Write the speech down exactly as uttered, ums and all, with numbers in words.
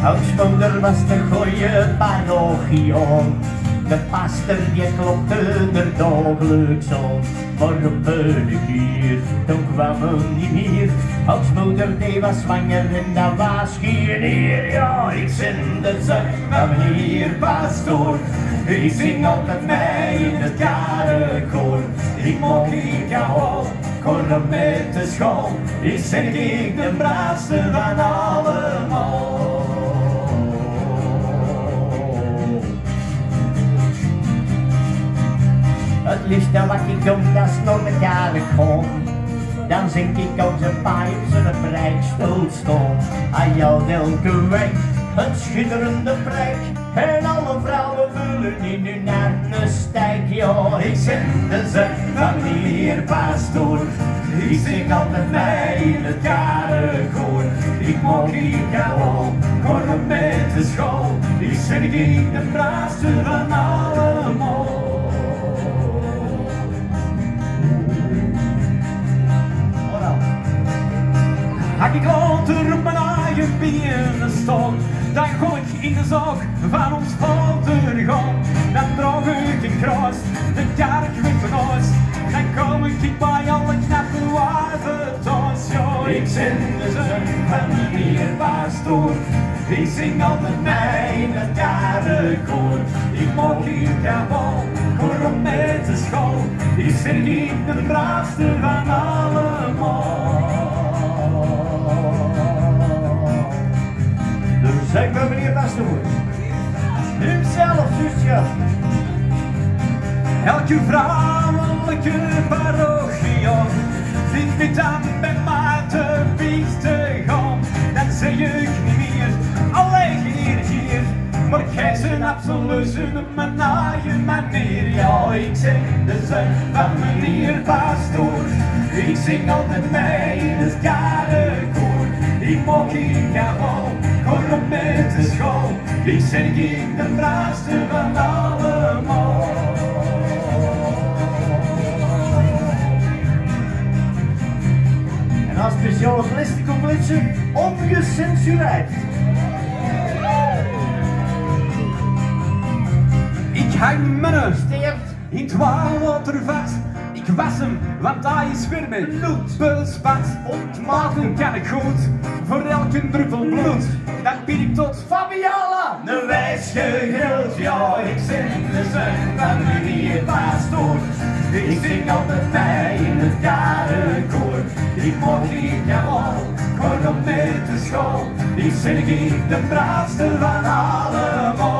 Oudsmoeder was de goeie parochieon. De pastor die klopte er dagelijks op. Maar op een keer, toen kwam hem niet meer. Oudsmoeder die was zwanger en dat was geen eer. Ja, ik zing de zang van meneer Pastoor. Ik zing altijd mee in het karenkoor. Ik mag geen kaal, kon met de school. Ik zeg ik de braafste van allemaal. Het liefste wat ik doe, dat is nog met jaren kom. Dan zing ik onze pipes en een prijkstoel stond. Aan jou elke week een schitterende plek. En alle vrouwen vullen in hun handen stijk. Ja, ik zing de zang van meneer Pastoor. Ik zing altijd mee in het karenkoor. Ik mag hier gewoon, kon met de school. Ik zing ik de braafste van allemaal. Had ik later op mijn eigen benen staan, dan kom ik in de zak van ons vadergaan. Dan draag ik een kruis, de kerk met van huis. Dan kom ik bij alle knappe wijven thuis. Ja, ik zing de zang van meneer Pastoor. Ik zing altijd mee in het karenkoor. Ik mag hier gewoon, kom met de school. Ik zing ik de braafste van allemaal. Zeg maar meneer Pastoor. U zelf, zusje. Elke vrouwelijke parochie, die vindt dan bij mij te bies te gaan. Dan zeg ik niet meer, alleen hier, hier. Maar gij zijn absoluut op mijn eigen manier. Ja, ik zing de zang van meneer Pastoor. Ik zing altijd mee in het karenkoor. Ik mag hier gewoon, kom op met de school. Ik zing ik de braafste van allemaal. En als speciale plastic completje ongecensureerd. Ik hang mijn steert in het water vast. Ik was hem, want hij is weer met bloed bespat. Ontmaken kan ik goed, voor elke druppel bloed. Dan bied ik tot Fabiala, de wijs gegrild. Ja, ik zing de zang van meneer Pastoor. Ik zing altijd mee in het karenkoor. Ik mag hier gewoon, kom op met de school. Ik zing ik de braafste van allemaal.